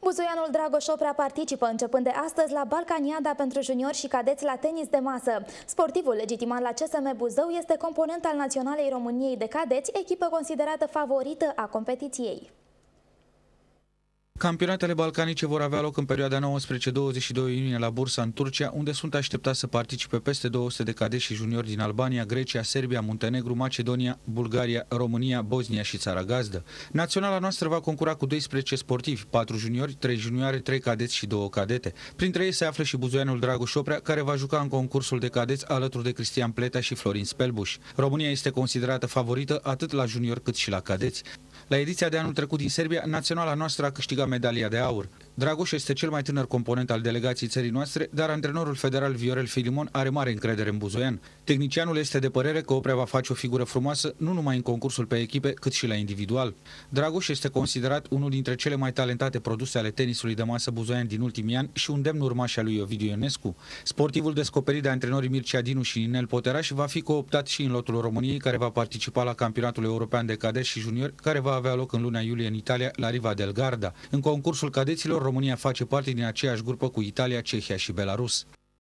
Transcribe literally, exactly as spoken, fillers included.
Buzoianul Dragoș Oprea participă începând de astăzi la Balcaniada pentru juniori și cadeți la tenis de masă. Sportivul legitimat la C S M Buzău este component al Naționalei României de cadeți, echipă considerată favorită a competiției. Campionatele balcanice vor avea loc în perioada nouăsprezece douăzeci și doi iunie la Bursa, în Turcia, unde sunt așteptați să participe peste două sute de cadeți și juniori din Albania, Grecia, Serbia, Muntenegru, Macedonia, Bulgaria, România, Bosnia și țara gazdă. Naționala noastră va concura cu doisprezece sportivi, patru juniori, trei junioare, trei cadeți și două cadete. Printre ei se află și buzoianul Dragoș Oprea, care va juca în concursul de cadeți alături de Cristian Pletea și Florin Spelbuș. România este considerată favorită atât la juniori cât și la cadeți. La ediția de anul trecut din Serbia, naționala noastră a câștigat medalia de aur. Dragoș este cel mai tânăr component al delegației țării noastre, dar antrenorul federal Viorel Filimon are mare încredere în buzoian. Tehnicianul este de părere că Oprea va face o figură frumoasă nu numai în concursul pe echipe, cât și la individual. Dragoș este considerat unul dintre cele mai talentate produse ale tenisului de masă buzoian din ultimii ani și un demn urmaș al lui Ovidiu Ionescu. Sportivul descoperit de antrenorii Mircea Dinu și Ninel Poteraș va fi cooptat și în lotul României, care va participa la campionatul european de cadeți și juniori, care va avea loc în luna iulie în Italia, la Riva del Garda. În concursul cadeților, România face parte din aceeași grupă cu Italia, Cehia și Belarus.